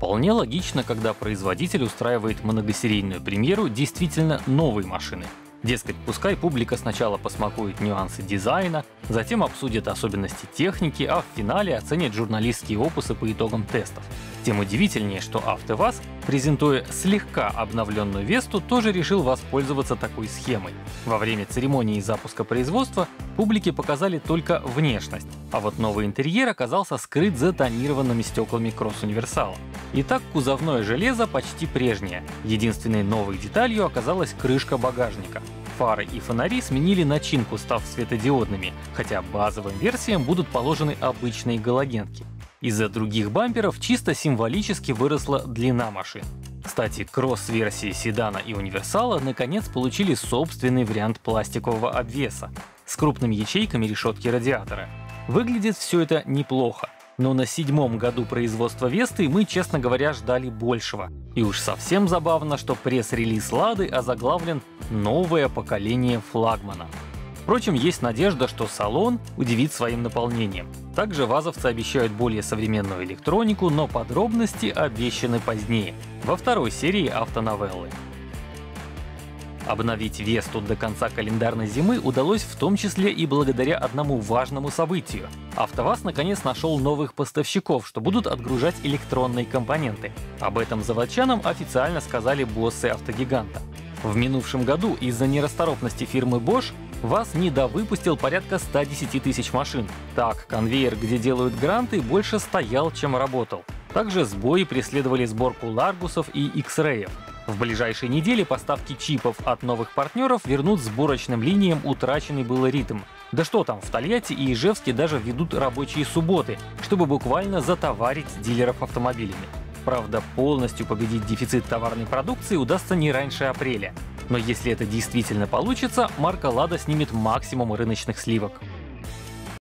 Вполне логично, когда производитель устраивает многосерийную премьеру действительно новой машины. Дескать, пускай публика сначала посмакует нюансы дизайна, затем обсудит особенности техники, а в финале оценит журналистские опусы по итогам тестов. Тем удивительнее, что АвтоВАЗ, презентуя слегка обновленную Весту, тоже решил воспользоваться такой схемой. Во время церемонии запуска производства публике показали только внешность, а вот новый интерьер оказался скрыт за тонированными стеклами кросс-универсала. Итак, кузовное железо почти прежнее. Единственной новой деталью оказалась крышка багажника. Фары и фонари сменили начинку, став светодиодными, хотя базовым версиям будут положены обычные галогенки. Из-за других бамперов чисто символически выросла длина машин. Кстати, кросс-версии седана и универсала наконец получили собственный вариант пластикового обвеса с крупными ячейками решетки радиатора. Выглядит все это неплохо, но на 7-м году производства Весты мы, честно говоря, ждали большего. И уж совсем забавно, что пресс-релиз Лады озаглавлен «Новое поколение флагмана». Впрочем, есть надежда, что салон удивит своим наполнением. Также вазовцы обещают более современную электронику, но подробности обещаны позднее, во второй серии автоновеллы. Обновить Весту до конца календарной зимы удалось в том числе и благодаря одному важному событию. АвтоВАЗ наконец нашел новых поставщиков, что будут отгружать электронные компоненты. Об этом заводчанам официально сказали боссы автогиганта. В минувшем году из-за нерасторопности фирмы Bosch ВАЗ недовыпустил порядка 110 тысяч машин. Так, конвейер, где делают гранты, больше стоял, чем работал. Также сбои преследовали сборку Ларгусов и X-Ray. В ближайшие недели поставки чипов от новых партнеров вернут сборочным линиям утраченный был ритм. Да что там, в Тольятти и Ижевске даже ведут рабочие субботы, чтобы буквально затоварить дилеров автомобилями. Правда, полностью победить дефицит товарной продукции удастся не раньше апреля. Но если это действительно получится, марка «Лада» снимет максимум рыночных сливок.